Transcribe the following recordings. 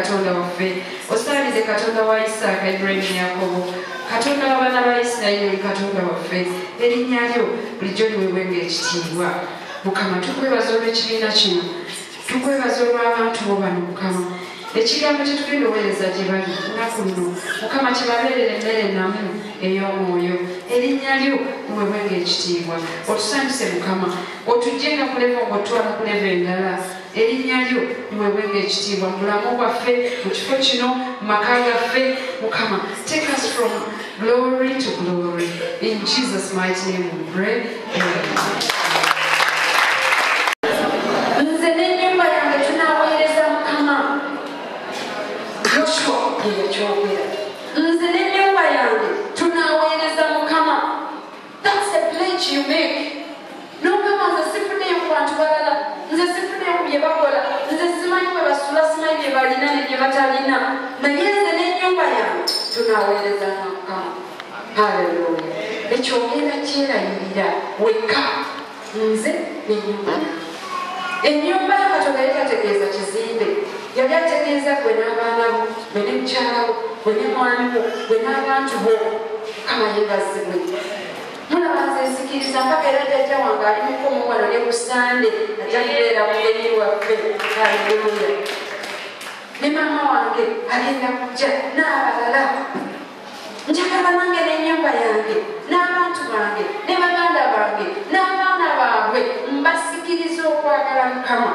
katonda waffe osaalize katonda wa Isaaka Ibrahimu Yakobo katonda w'abaana ba Isirayiri katonda waffe erinnya lyo bulijjo liweebwenga ekitiibwa Mukama tukwebaza olw'ekibiina kino tukwebaza olw'abantu bo bano Mukama ekigambo kye tugenda oweereza gye bali lunaku luno Mukama kibabeerera emmere ennamu ey'omwoyo erinnya lyo liweebwenga ekitiibwa otusanyuse Mukama otugyenga ku levo ng'otwala ku levo endala erinnya lyo liweebwenga ekitiibwa mu bulamu bwaffe mu kifo kino mu maka gaffe Mukama take us from glory to glory in Jesus mighty name we pray amen. Nze n'ennyumba yange tunaaweereza Mukama Joshua yeyakyogera nze n'ennyumba yange tunaaweereza Mukama. That's a pledge you make. N'ogamba nze sifuneyo ku bantu balala nze sifuneyo ku bye bakola nze simanyi bwe basula simanyi bye balina ne bye batalina naye nze n'ennyumba yange tunaaweereza Mukama. Haleluya. Ekyogenda kyerayirira wekka nze n'ennyumba yange. Ennyumba ya Katonda yali tategeeza kizimbe yali ategeeza gwe n'abaana bo gwe ne mukyala wo gwe ne mwami wo gwe n'abantu bo Mukama yeebazibwe. Mulaba nzesikiriza mpaka era jjajja wange ali mukomo wano ne Busande ajja kubeera mugenyi waffe. Haleluya. Ne maama wange agenda kujja n'abalala. Njagala nange n'ennyumba yange n'abantu bange ne baganda bange n'abaana baabwe mbasikiriza okwagala Mukama.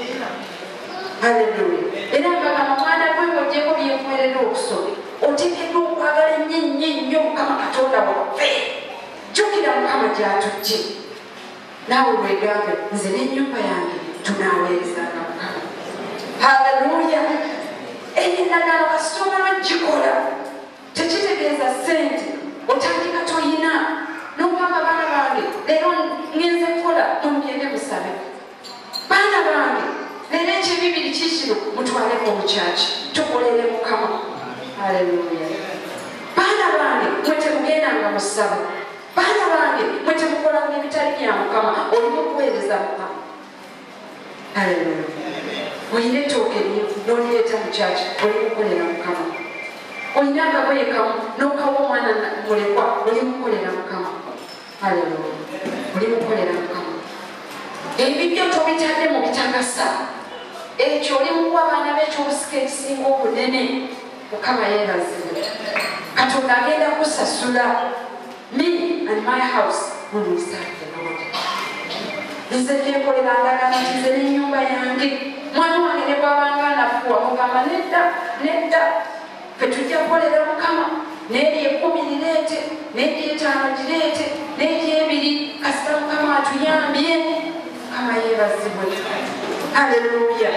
Haleluya. Era mbagamba mwana gwe ng'oggyeko byenkuweerera okusoma oteekeddwa okwagala ennyo Mukama Katonda waffe. Jjukira Mukama gy'atujje naawe weegambe nze n'ennyumba yange tunaaweerezanga Mukama. Haleluya. Eyo endagaano kasita omala gikola tekitegeeza ssente otandika toyina n'ogamba baana bange leero ngenze kukola mugende musabe baana bange leero ekyebibiri kikino mutwaleko mu kyaki tukolere Mukama. Haleluya. Baana bange mwe temugendanga musabe baana bange mwe temukolanga ebitali bya Mukama olina okuweereza Mukama. Haleluya. Oyina ettooke lyo n'olireeta mu kyaki oli kukolera Mukama. Oyina akagoye kamu n'okawa omwana mulekwa oli mukolera Mukama. Haleluya. Oli mukolera Mukama. Ebibyo tobitadde mu bitagasa ekyo oli mukuwa abaana b'ekyobusika ekisinga obunene Mukama yeebazibwe. Katonda agenda kusasula. Me and my house we will serve the Lord. Nze nneekolera ndagala nti nze n'ennyumba yange mwana wange ne bw'abanga anafuwa mugamba nedda ffe tujja kukolera Mukama n'eri 10 lireete n'eri 5 gireete n'eri 2 kasita Mukama atuyambye. Mukama yeebazibwe. Haleluya.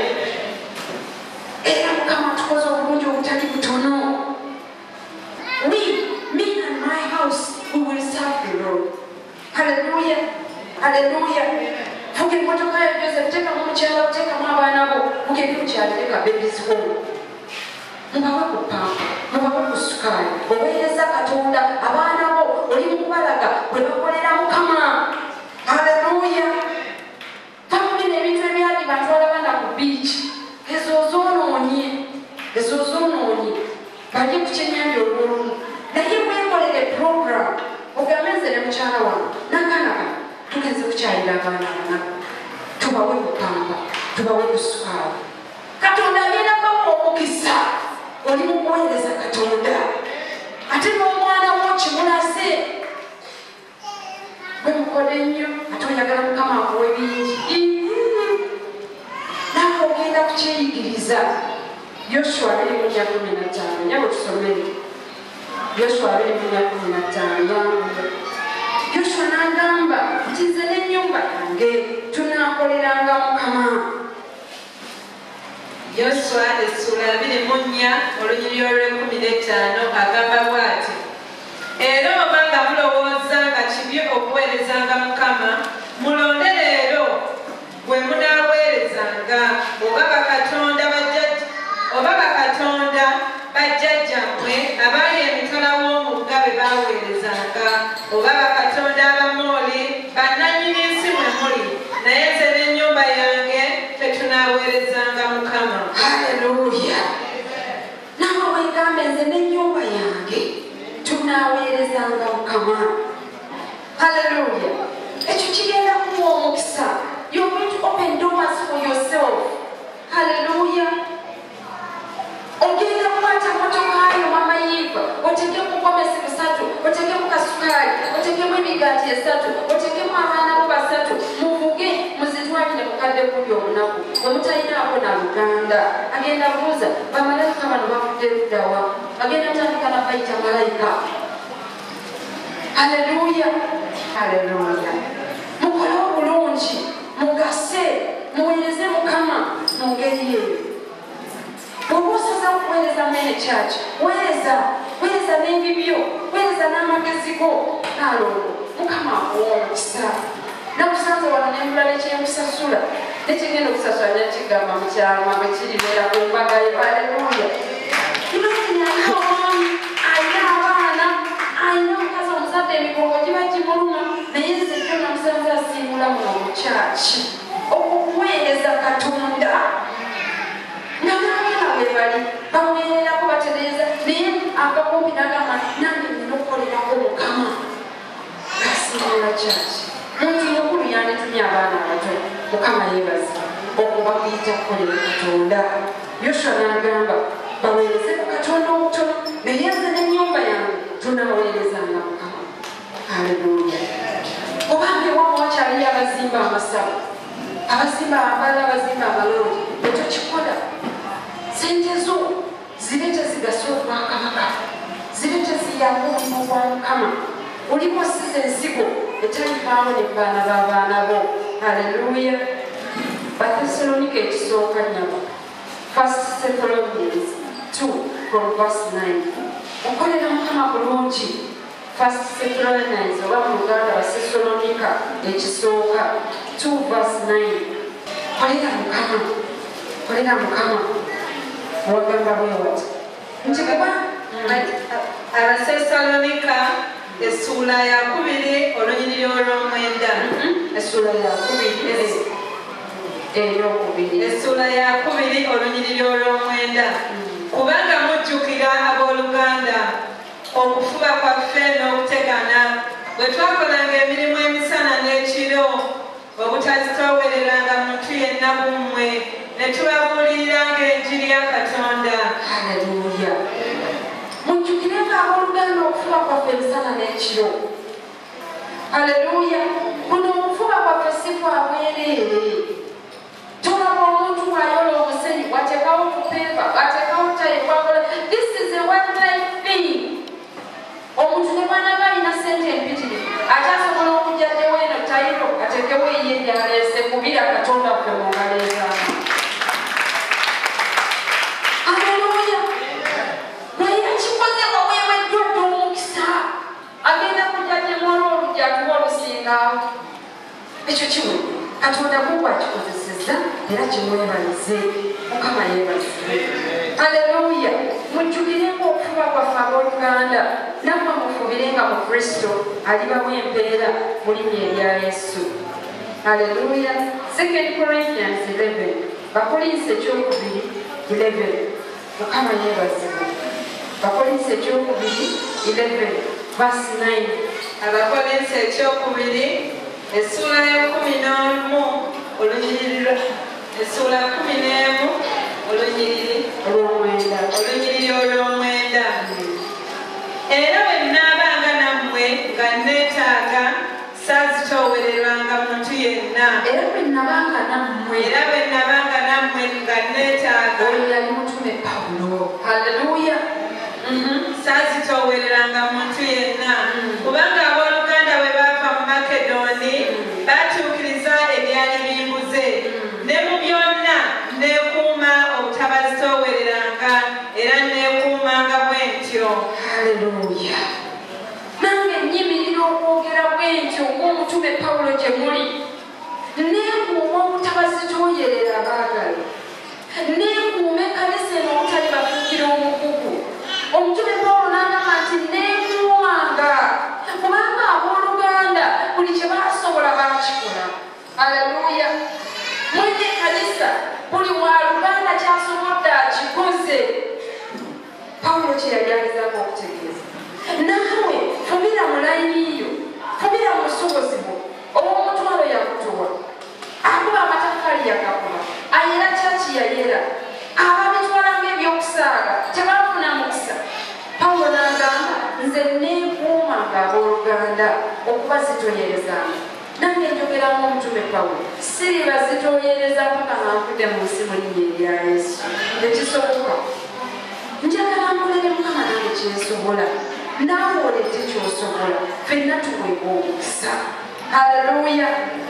Era Mukama atukoze obulungi obutali butono. Me and my house we will serve the Lord. Haleluya. Haleluya. Fuga emmotoka ya Joseph teekamu mukyala teekamu abaana bo mugende mukyalireka babies home. Mubawe ku pampa mubawe ku sukaali oweereza Katonda abaana bo oli mukubalaga bwe bakolera Mukama. Haleluya. Tamugina ebintu ebyali batwala baana ku beach ezo zoonoonye bali ku kyennyanja olw'olumu naye mwekolere program ogambe nze ne mukyala wange nakanaka tugenze kukyalira abaana banaku tubawe ku pampa tubawe ku sukaali. Katonda abeeragamu omukisa oli mu kuweereza Katonda ate n'omwana wo kimulase gwe mukole nnyo ate oyagala Mukama akuwe bingi naawe ogenda kukyeyigiriza. Yoshua 2:15 nyabo tusomere. Yoshua 2:15 Yoshua n'agamba nti nze n'ennyumba yange tunaakoleranga Mukama. Yoshua essula 24 olunyiriri olw'15 agamba bw'ati era obanga mulowooza nga kibi okuweerezanga Mukama mulonde leero gwe munaaweerezanga oba bakatonda bajjajjammwe abaali emitala w'omugga be baaweerezanga oba bakatonda abamooli bannannyini nsi mwe muli naye nze n'ennyumba yange tetunaaweerezanga Mukama. Haleluya. oliva, otekemu gomesi 3, otekemu kasukali, otekemu emigaati 3, otekemu abaana bo 3, muvuge muzitwalire mukadde kuli olunaku omutalinaako na luganda. Agenda buuza bamalayika bano bavudde luddawa, agenda tandika nabayita malayika. Haleluya, haleluya. Mukole obulungi, mugase, muweereze Mukama mu ngeri eyo. Bw'oba osaza okuweereza mene church, weereza n'ebibyo, weereza n'amagezi go, naalongo Mukama akuwa omukisa. Nakusanze wano n'embula n'ekyenkusasula, nekigenda okusasula nekigamba mu kyama bwe kiribeera ku mbaga ye. Haleluya. Imagine alina omwami, alina abaana, alina omukazi omuzadde emigongo giba gimuluma, naye nze jjo namusanze asiimula muno mu church okuweereza Katonda. Nga n'abaana bwe bali baweererako batereeza, naye agakumpi n'agamba nange nina okukolerako Mukama ng'asiimula church. Muntu mukulu yanditumye abaana abato, Mukama yeebaza okuba kuyita kukolera Katonda. Yoswa n'agamba baweereze ku Katonda obutono, naye nze n'ennyumba yange tunaaweerezanga Mukama. Haleluya. Obange wamu wakyaliyo abazimba amasabo, abazimba amabala, abazimba amalungi, etokikola. Sente zo zireete zigase Obwakabaka, zireete ziyamba omulimu gwa Mukama. Olimu osize ensigo etalivaamu ne baana b'abaana bo. Haleluya. Bathesalonika ekisooka nnyabo, 1 Thessalonians 2 from verse 9. Okolera Mukama bulungi. 1 Thessalonians oba mu Luganda Bathesalonika ekisooka 2 verse 9. Kolera Mukama, kolera Mukama. Wagamba bwe wati nti kuba Abathesalonika essuula ya 2 olunyiriri olw'omwenda. Essuula ya 2 essuula ya 2 olunyiriri olw'omwenda. Kubanga mujjukira abooluganda okufuba kwaffe n'okutegana bwe twakolanga emirimu emisana n'ekiro, obutazitoowereranga muntu yenna bummwe, ne tubabuuliranga enjiri ya Katonda. Haleluya. Mujjukirenga abooluganda okufuba kwaffe emisana n'ekiro. Haleluya. Buno okufuba kwaffe si kwa bwereere. Tolaba omuntu bw'ayola omusenyu wateekawo kupepa, wateekawo tayi, wakola. This is a one time thing. Omuntu ne bw'anaaba alina ssente empitirivu ate asobola okujjaddewo eno tayiro ateekewo eyo eryaleese kubira Katonda ffe mu ngalo ezaama. Haleluya. Naye akikoze waweeweddwa dda omukisa, agenda kujjajjemwala olujja atuwa olusingawo. Ekyo kiwe Katonda kuba akikozesezza era kimwebalize. Mukama yeebazibwe. Haleluya. Mujjukirenga okufuba kwaffe abooluganda, nammwe mufubirenga mu Kristo alibamu empeera mu linnya erya Yesu. Haleluya. 2 Corinthians 11 Bakolinsi ekyokubiri 11. Mukama yeebazibwe. Bakolinsi ekyokubiri 11 verse 9. Abakolinsi ekyokubiri essuula ya 11 olunyiriri, essuula 11 olunyiriri olw'omwenda. Era bwe nnaabanga nammwe nga neetaaga saazitoowererwanga muntu yenna. Era bwe nnabanga nammwe nga neetaaga. Oyo yali mutume Pawulo. Haleluya. Saazitoowereranga muntu yenna. Kubanga abooluganda bwe baava mu Makedoni baatuukiriza ebyali bimbuze, ne mu byonna neekuuma obutabazitoowereranga era neekuumanga bwentyo. Haleluya. Nange nnyimirira okwogera bwentyo ng'omutume Pawulo gye muli. Neekuuma obutabazitooyerera abaagala, neekuuma ekkanisa eno obutali bafuukira omukugu. Omutume Pawulo n'agamba nti neekuumanga, kubanga abooluganda buli kye baasobola baakikola. Haleluya. Mwene ekkanisa buli waluganda kyasobodde akikoze. Pawulo kye yali agezaako okutegeeza. Naawe fubira mu layiniyo, fubira mu busobozi bwo obw'omutwalo yakutuwa, akuba amataffaali yagakuba, ayera kyaki yayera, ababitwala ng'ebyokusaaga tebaafuna mukisa. Pawulo n'agamba abooluganda okuba zitoyerezanga. Nange njogeramu omutume Pawulo, siriba zitoyereza mpaka nga nfudde mu nsi mu linnya erya Yesu. Tekisoboka. Njagala nkolere Mukama nange kyensobola, naawe olette ky'osobola, ffenna tuweebwa omukisa. Haleluya.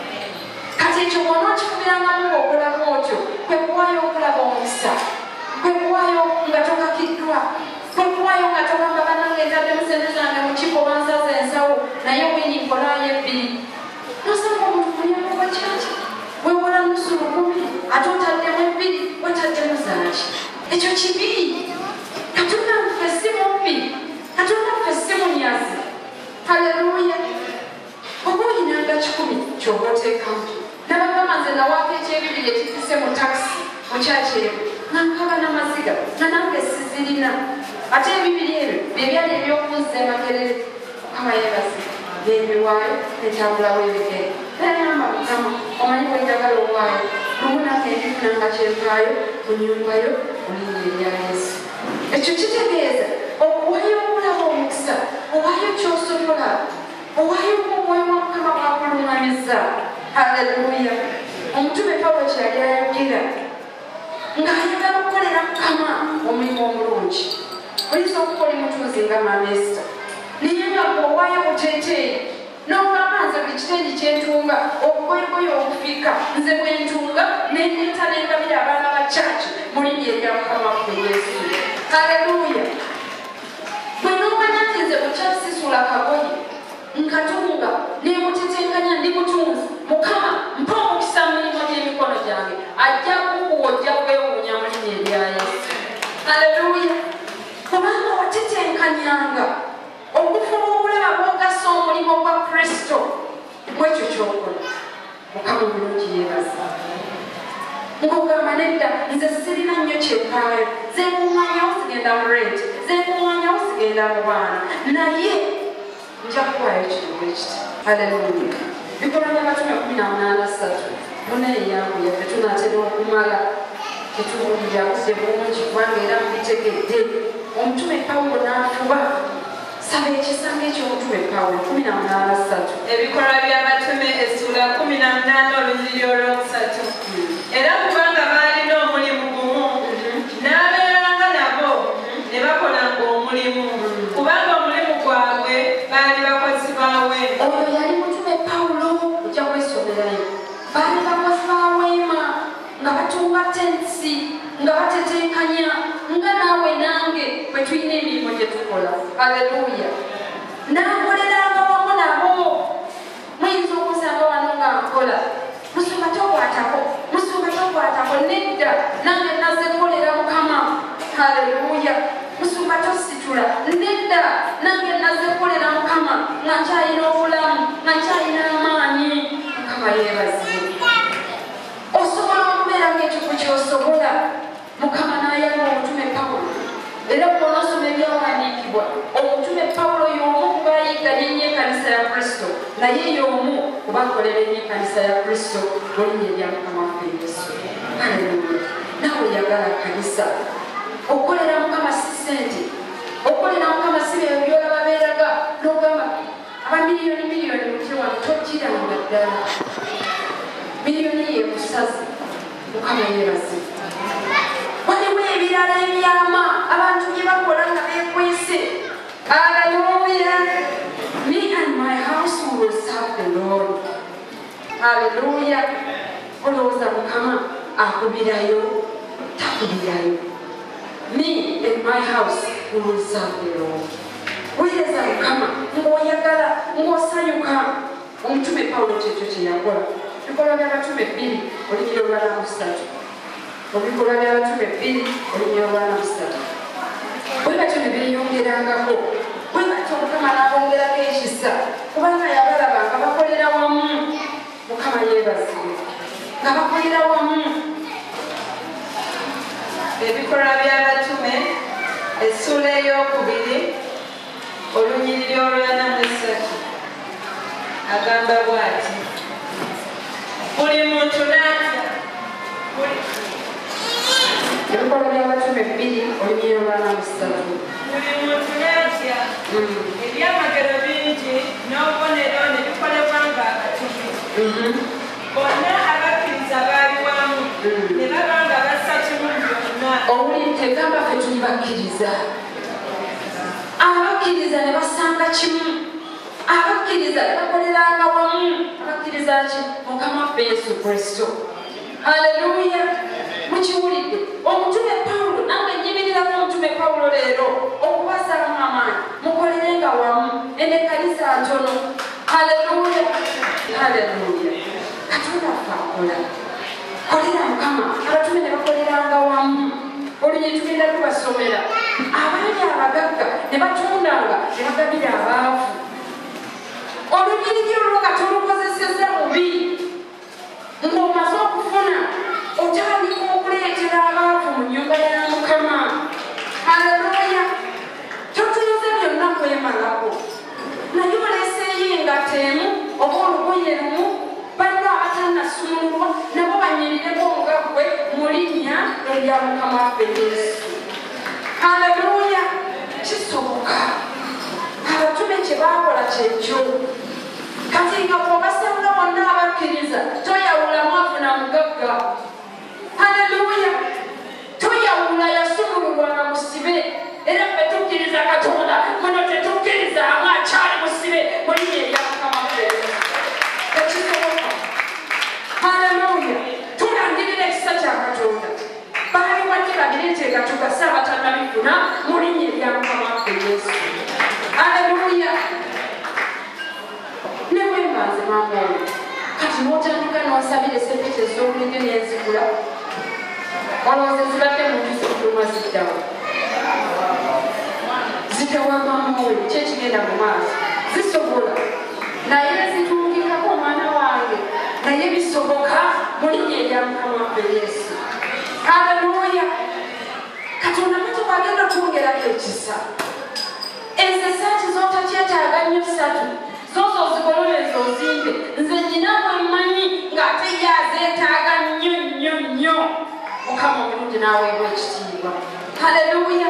Kati ekyo bw'ona okifubirangamu ng'okolamu otyo, kwe kuwaayo okulaba omukisa, kwe kuwaayo nga tokakiddwa, kwe kuwaayo nga togamba bannange ntaddemu sente zange mu kiko bansaza ensawo naye wini nkolaayo ebbiri. Nosanga omuntu mulyango gwa kyaki weewola nusu lukumi ate otaddemu ebbiri wataddemu zaaki. Ekyo kibi. Katonda ffe si mubbi, Katonda ffe si munyazi. Haleluya. Oba oyinanga 10 ky'oba oteekamu, nabagamba nze nawaako ekyebibiri ekifise mu takisi mukyakyeru nga nkaba n'amaziga nga nange sizirina, ate ebibiri ebyo bye byali ebyokunza emakerere. Mukama yeebase byebiwaayo netambulawo ebigere. Nayamba Mukama omanyi bwenjagala owaayo lumu nange ndifunanga kyenvaayo mu nnyumbayo mu linnya erya Yesu. Ekyo kitegeeza okuwaayo okulaba omukisa, owaayo ky'osobola, owaayo omwoyo wa Mukama gw'akuluŋŋamizza. Haleluya. Omutume Pawulo kyali ayogera ng'ayagala okukolera Mukama omulimu omulungi. Oyinza okuba oli mutunzi nga Maama naye nga bw'owaayo buteeteeyi n'ogamba nze buli kitengi kyentunga obugoyegoye obufiika nze bwentunga nendeeta nengabira abaana ba kyaki mu linnya erya Mukama waffe Yesu. Haleluya. Bwe n'omanya nti nze bukyasisula kagoye nkatunga nemutetenkanya ndi mutunzi, Mukama mpa omukisa mu mirimu gy'emikono gyange, ajja kukuwa ojja kwewuunya mu linnya erya Yesu. Haleluya. Kubanga watetenkanyanga okufuna obulaba bw'ogasa omulimu gwa Kristo mwekyo kyokola. Mukama omulungi yeebaza. Ng'ogamba nedda nze sirina nnyo kyempaayo, zenkuŋŋaanyawo zigenda mu renti, zenkuŋŋaanyawo zigenda mu baana, naye nja kuwaayo kino bwe kiti. Haleluya. Bikolwa by'Abatume 18:3 muna eyangu yaffe tunaatera okumala tetuwulira budde bulungi kubanga era mubitegedde. Omutume Pawulo n'afuba. Saba ekisanga eky'omutume Pawulo 18:3. Ebikolwa by'Abatume essula 18 olunyiriri olwokusatu. Era kubanga baalina omulimu gumu n'abeeranga nabo ne bakolanga omulimu, kubanga omulimu gwabwe baali bakozi bawe. Oyo yali mutume Pawulo, ojja kwesomerayo. Baali bakozi ba weema nga batunga tensi, nga batetenkanya, nga naawe nange bwe tulina emirimu gye tukola. Haleluya. N'akoleranga wamu nabo. Muyinza okusanga wano nga nkola musumba tokwatako nedda nange nazekolera Mukama. Haleluya. Musumba tositula nedda nange nazekolera Mukama nga nkyalina obulamu nga nkyalina amaanyi. Mukama yeebazibwe. Osobola okubeera ng'ekifo ky'osobola. Mukama n'ayamba omutume Pawulo. Era bw'onosoma ebyawandiikibwa, omutume Pawulo y'omu ku bayigganya ennyo ekkanisa ya Kristo, naye y'omu ku bakolera ennyo ekkanisa ya Kristo mu linnya erya Mukama waffe Yesu. Haleluya. Naawe yagala kkanisa. Okukolera Mukama si ssente, okukolera Mukama si byo by'olaba beeraga n'ogamba abamiliyoni mutye wano togiranga ddala. Miliyoni yeekusaze. Mukama yeebazibwe. Waliwo ebirala ebyama abantu bye bakola nga beekwese. Haleluya. Me and my house will serve the Lord. Haleluya. Olowooza Mukama akubirayo takubirayo. Me and my house will serve the Lord. Weereza Mukama ng'oyagala ng'osanyuka. Omutume Pawulo kyekyo kye yakola. Ebikolwa by'Abatume 2 olunyiriri olw'Abasatu. Ebikolwa by'Abatume 2 olunyiriri olw'Abasatu. Bwe batyo ne beeyongerangako. Bwe batyo Mukama n'abongerako ekisa kubanga yabalaba nga bakolera wamu. Mukama yeebazibwe. Nga bakolera wamu. Ebikolwa by'Abatume essula ey'okubiri olunyiriri olw'43 agamba bw'ati: buli muntu n'atya. Ebikolwa by'Abatume 2 olunyiriri olw'43 buli muntu n'atya ebyamagero bingi n'obubonero ne bikolebwa ng'akatono bonna abakkiriza baali wamu ne baba nga bassa kimu byonna. owulire tegamba fe tuli bakkiriza, abakkiriza ne basanga kimu, abakkiriza ne bakoleranga wamu. Abakkiriza ki? Mukama waffe Yesu Kristo. Haleluya! Mukiwulidde omutume Pawulo, nange nyimiriramu omutume Pawulo leero okubasaamu amaanyi mukolerenga wamu ene ekkanisa ntono. Haleluya! Haleluya! Katonda waffe akola. Kolera Mukama. Abatume ne bakoleranga wamu. Olunye tugenda tubasomera abaali abagagga ne batundanga ne bagabira abaavu. Olunyiriri olwo nga tolukozeseza bubi, ng'omaze okufuna otandika okuleetera abaavu mu nnyumba ya Mukama. Haleluya! Totuuze byonna kwemalako, naye oleeseeyo engato emu oba olugoye lumu, banno abatannasumululwa nabo banyirireko nga ggwe mu linnya erya Mukama waffe Yesu. Haleluya! Kisoboka. Abatume kye baakola kyekyo. Kati nga bw'obasanga bonna abakkiriza toyawula mwavu na mugagga. Haleluya! Toyawula yasumululwanga musibe, era ffe tukkiriza Katonda, muno tetukkiriza akyali musibe mu linnya erya Mukama waffe Yesu. Tekisoboka. Haleluya! Tulangirira ekisa kya Katonda. Baali wadde babireetenga tugase abatannabifuna mu linnya erya Mukama waffe Yesu. Haleluya! Ne bwe mbanze mamwoyo kati n'otandika n'osabira esepete ez'obulijjo n'enzigula, olowooza zibadde mu nju z'okuluma ziddawa. Ziddawa mamwoyo ki ekigenda mu maaso? Zisobola, naye zitungikako omwana wange, naye bisoboka mu linnya erya Mukama waffe Yesu. Haleluya! Katonda mutu bagenda twongerako ekisa. Ezo esaati z'otakyetaaga nnyo ssatu, zozo zigololeze ozimbe. Nze nnyina bwe mmanyi ng'ate ye azeetaaga nnyo nnyo nnyo. Mukama omulungi n'aweebwa ekitiibwa. Haleluya!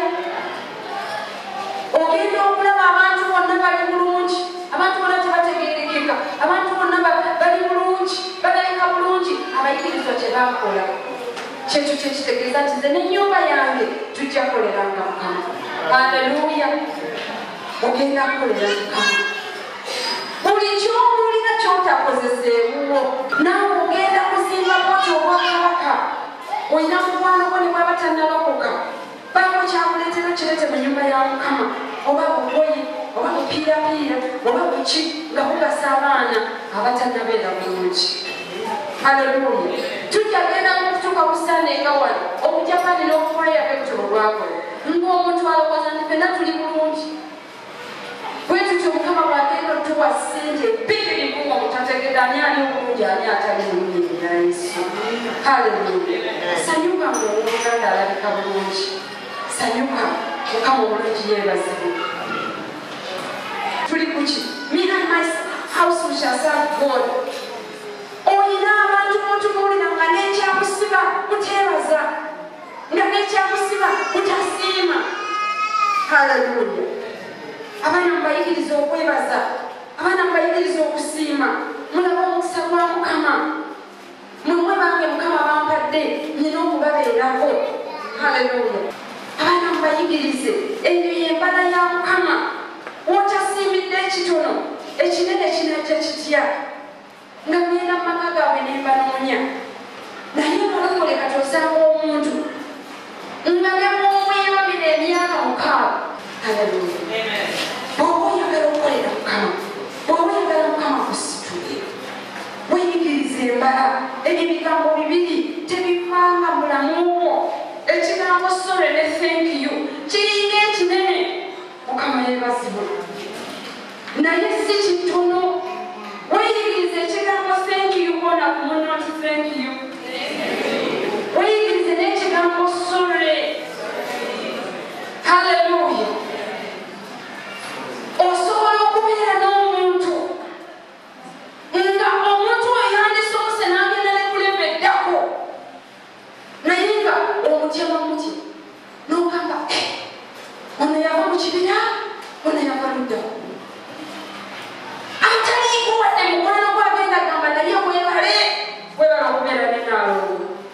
Ogenda okulaba abantu bonna bali bulungi, abantu bonna tebategeerekeka, abantu bonna bali bulungi, balabika bulungi. Abayigirizwa kye baakola kyekyo kyekitegeeza nti nze n'ennyumba yange tujja kukoleranga Mukama. Haleluya! Ogenda kukolera Mukama. Buli ky'owulira ky'otakozeseewuwo, naawe ogenda kuzimbako ky'obwakabaka. Olina mukwano gwo ne bw'aba tannalokoka, baako kyakuleetera kirete mu nnyumba ya Mukama, oba bugoye, oba bupiirapiira, oba buki, nga bugasa abaana abatannabeera bulungi. Haleluya! Tujja genda kutuuka ku Sunday nga wano obujapani n'okukoleya pekitolo lwakola, ng'omuntu alowooza nti ffenna tuli bulungi. Bwe tutyo Mukama bw'agenda otuwa ssente bbiri nga mutategedde ani ali obulungi ani atali bulungi ya Yesu. Haleluya! Sanyuka ng'omuganda alabika bulungi. Sanyuka, Mukama omulungi yeebazibwe. Tuli ku ki? Me and my house we shall serve God. Oyina abantu b'otubuulira nga n'ekyakusiba muteebaza, nga n'ekyakusiba mutasiima. Haleluya! Abaana mubayigiriza okwebaza, abaana mubayigiriza okusiima. Mulaba omukisa gwa Mukama. Mumwe bange Mukama bampadde nina okubabeerako. Haleluya! Abaana mubayigirize, eyo y'embala ya Mukama. Wotasiimidde ekitono, ekinene kinajja kitya. Nga ngenda mu maka gaabwe ne mbanoonya. Naye mulokole kati osanga omuntu nga ne mumwewabira emyaka 6. Haleluya! Bw'oba oyagala okukolera Mukama, bw'oba oyagala Mukama kusitule, weeyigirize embala. Ebyo ebigambo bibiri tebivanga mu bulamu bwo. Ekigambo sorry ne thank you kiringa ekinene. Mukama yeebazibwe, naye si kitono. Weeyigirize ekigambo thank you kwona ku munno nti thank you. Weeyigirize n'ekigambo sorry. Haleluya! Osobola okubeera n'omuntu nga omuntu oyo yandisoose n'agenda ne kulebeddako, naye nga omutyama muti n'ogamba ono yava mu kibira bona yabaludda ataliiko wadde mukwano gwagenda gamba naye webale okubeera nenaalongo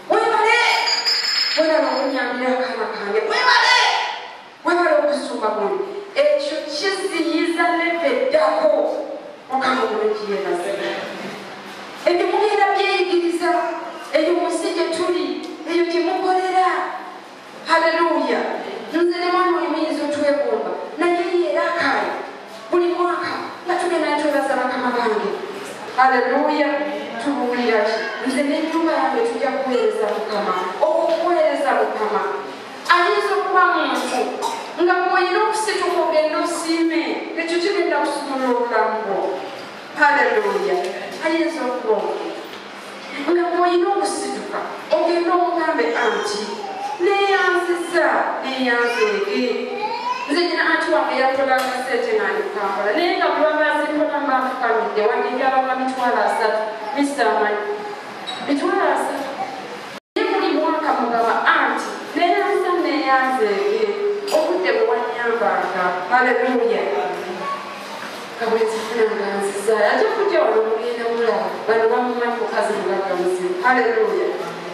webale okunyambira akaana kange webale okusumba buli ekyo kiziyiza nebeddako mukama bulungi yebaze ebyo mugenda byeyigiriza eyo munsi gye tuli eyo gye mukolera haleluya nze ne mwana oyimuyinza otwegomba naye era akaali buli mwaka nga tugenda netwebaza bakama bange haleluya tubuulira ki nze n'ennyumba yange tujja kuweereza mukama okuweereza mukama ayinza okuba muntu nga bw'olina okusituka ogenda osiime ekyo kigenda kusumula obulamu bwo haleluya ayinza okuba nga bw'olina okusituka ogenda omugambe anti neyanziza neyanzeege nze nyina anti wange yakolanga sente ng'andikampala naye nga bulabazikola mbafukamidde wandibyabanga 3 misamanyi 3 naye buli mwaka mugaba anti neyanziza neyanzeege obudde bwewanyambanga haleluya kabwezifunanga nziza ajja kujja wano mugenda mulaba bano bamumanyi mukazi mugagga muzibu haleluya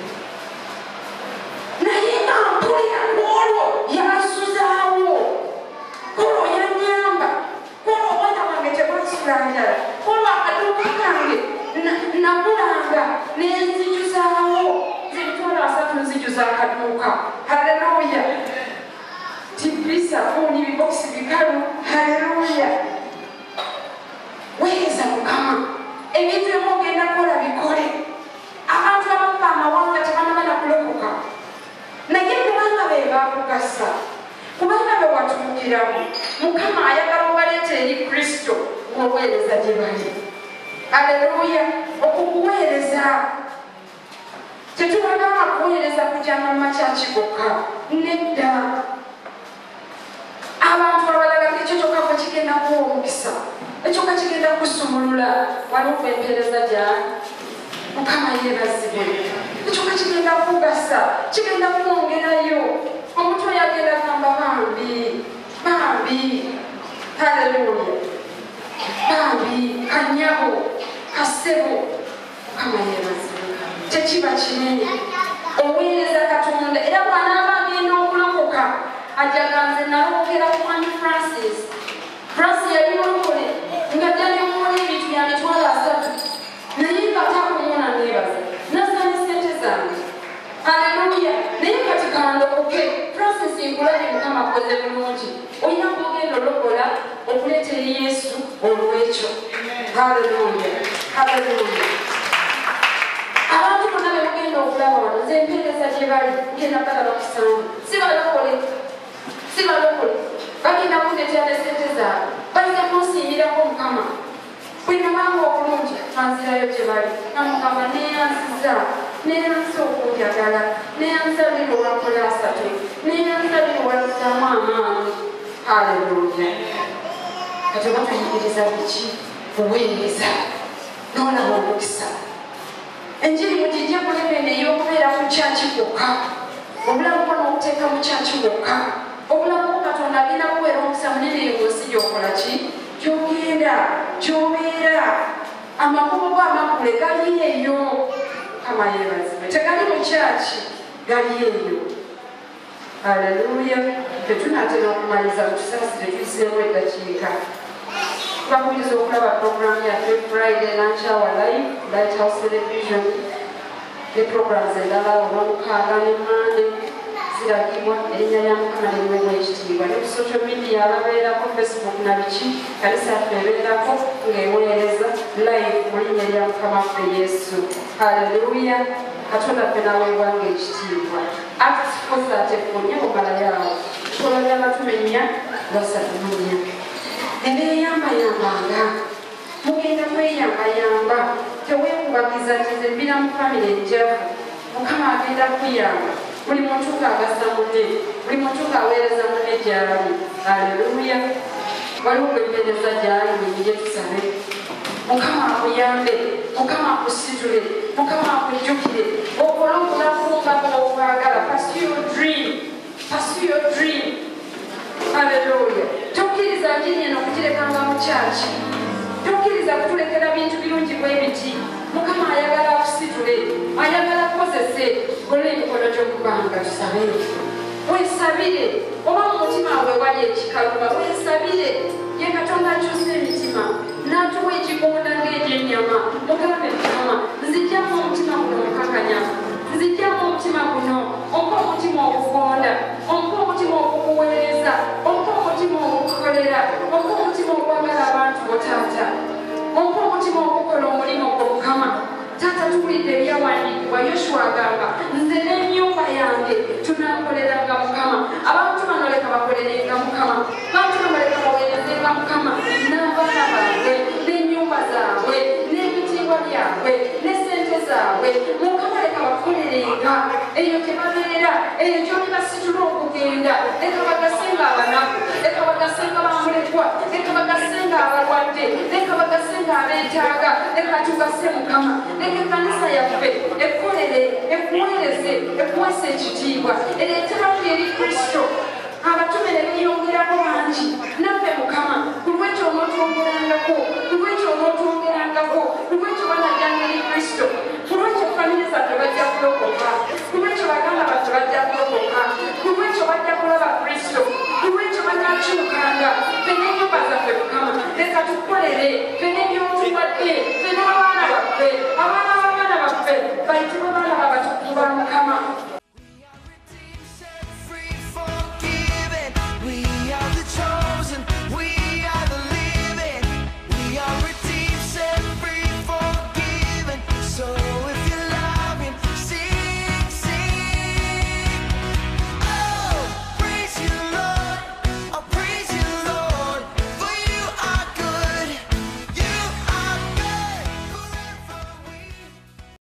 naye nga mpulira ng'olwo yasuzaawo kolwo yanyamba kolwo omwana wange tebasula njala kolwo akaduuka kange nagulanga nenzijuzaawo ze3 nzijuza akaduuka haleluya tipisa funi bibokisi bikalu haleluya weereza mukama ebintu byemugenda kola bikole abantu abamu amawanga tebanabana kulokoka naye kubanga be bakugasa kubanga be watuukiramu mukama ayagala obaleeta eri kristo ng'oweereza gye bali aleluya okukuweereza tetubagamba kuweereza kujanga mu makyaki gokka nedda abantu abalala ekyo kyokka kwe kigenda kuwa omukisa ekyo ka kigenda kusumulula waliwo empeereza gyange mukama yeebazibwe ekyo ka kigenda kugasa kigenda kwongerayo omuntu oyo agenda gamba bambi haleluya bambi kanyabo kasebo mukama yeebazibwe tekiba kinene oweereza katonda era bw'anaaba agenda okulokoka ajaganze nalokera ku mwami francis yali mulokole nga ddala emuwola ebintu bya 3 naye nga takumuna neebaza nasani sente zange haleluya naye kati kandokoke francis nkulabye mukama akoze bulungi olina kugenda olokola okuleeta eri yesu olwekyo haleluya abantu bonna bemugenda okulaba wano nze empeereza gye bali ngenda bbala bakusanga si balokole bagenda kundeetera ne sente zaabwe bazze kunsimbirako mukama bwenabanga obulungi banzirayo gye bali namugamba neyanziza okunjagala neyanziza biri olwakola 3 neyanziza biri olwazizaamu amaanyi haleluya kati oba tuyigiriza biki buweereza n'olaba omukisa enjiri mugijje kulebene ey'okubeera ku kyaki kwokka obulamu bwo n'okuteeka mu kyaki kwokka obulamu bwo katonda agenda kuweera omukisa munene eyo munsi gy'okola ki gy'ogenda gy'obeera amakubo go amakule gali eyo kama yeebazibwe tegali mu kyaki gali eyo haleluya tetunatera okumaliza mutusaasire tuyiseemu eddakiika tubakubiriza okulaba programu yaffe friday lunch hour live lighthouse television ne programs endala olwomukaaga ne mande ziragibwa erinnya lya mukama liweebwa ekitiibwa ne ku social media ababeerako facebook na biki kanisa yaffe ebeerako ng'eweereza live mu linnya lya mukama waffe yesu haleluya katonda ffe naweebwanga ekitiibwa acts 4:34 omalayawo tolagala tumenya 3:4 nebeeyambayambanga mugenda kweyambayamba teweekubagiza tizembira mu famire enjavu mukama agenda kuyamba buli muntu ng'agasa munne buli muntu ng'aweereza munne gy'ali haleluya waliwo empeereza gy'ali muyinje tusabe mukama akuyambe mukama akusitule mukama akujjukire okole okulakumba bw'okwagala pursue your dream haleluya kusitula njiri eno okugirekanga mu kyaki tokkiriza kutulekera bintu birungi bwe biti mukama ayagala akusitule ayagala kukozese kola emikono gy'okubanga tusabe weesabire oba mu mutima we wali ekikaluma weesabire ye katonda akyusa emitima n'atuwa ekigonda ng'egyennyama mugambe mukama nzijjamu omutima guno omukakanya nzijjamu omutima guno ompa omutima ogugonda ompa omutima ogukuweereza ompa omutima ogukukolera ompa omutima ogwagala abantu bo taata ompa omutima ogukola omulimu gwo mukama taata tuwulidde ebyawandiikibwa yoshuwa agamba nze n'ennyumba yange tunaakoleranga mukama abantu bano leka bakolerenga mukama bantu bano leka baweerezenga mukama n'abaana baabwe n'ennyumba zaabwe n'ebitiibwa byabwe ne sente zaabwe mukama leka bakolerenga eyo tebabeera eyo gyoli basitula okugenda leka bagasenga abanaku leka bagasenga bamulekwa leka bagasenga abalwadde leka bagasenga abeetaaga leka tugase mukama leka ekkanisa yaffe ekkolere ekuweereze ekuwesa ekitiibwa ereeteramu eri kristo abatume ne beeyongerako bangi naffe mukama ku lwekyo onootwongerangako ku lwekyo onootwongerangako ku lwekyo banajjanga eri kristo ku lwekyo famire zaffe bajja kulokoka ku lwekyo baganda baffe bajja kulokoka ku lwekyo bajja kulaba kristo ku lwekyo banakyukanga ffe n'ennyumba zaffe mukama leka tukolere ffe n'ebyotuwadde ffe n'abaana baffe abaana b'abaana baffe bayitibwe baana babatukuba mukama